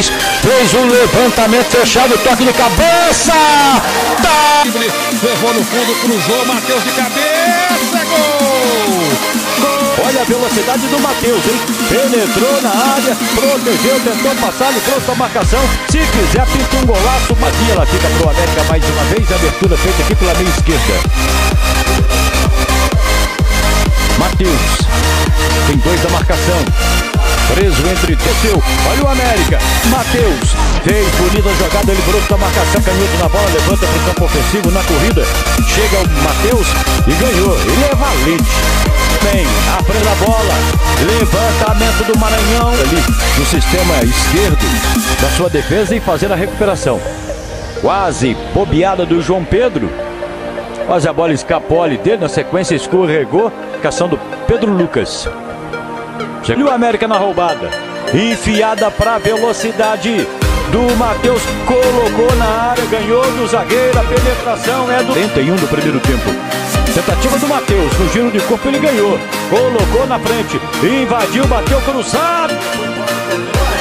fez o levantamento fechado, toque de cabeça, tá! Levou no fundo, cruzou, Matheus de cabeça, gol! Olha a velocidade do Matheus, hein? Penetrou na área, protegeu, tentou passar, livrou sua marcação. Se quiser, pinta um golaço, mas ela fica pro América mais uma vez. Abertura feita aqui pela meia esquerda. Matheus tem 2 da marcação. Preso entre, desceu, olha o América. Matheus fez bonita jogada, ele livrou sua marcação. Canhoto na bola, levanta pro campo ofensivo na corrida. Chega o Matheus e ganhou. Ele é valente. Bem, à frente da bola, levantamento do Maranhão ali no sistema esquerdo da sua defesa e fazer a recuperação. Quase bobeada do João Pedro. Quase a bola escapou ali dele, na sequência escorregou. Cação do Pedro Lucas. E o América na roubada. Enfiada para velocidade do Matheus. Colocou na área, ganhou do zagueiro. A penetração é do 31 do primeiro tempo. Tentativa do Matheus, no giro de corpo ele ganhou. Colocou na frente, invadiu, bateu cruzado.